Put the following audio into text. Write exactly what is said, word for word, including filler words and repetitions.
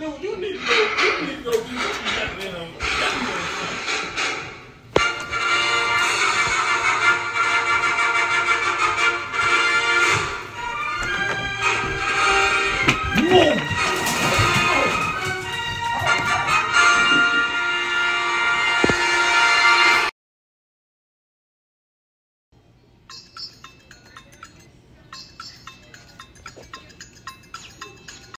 Dude, you need to go. You need to go do what you got to do.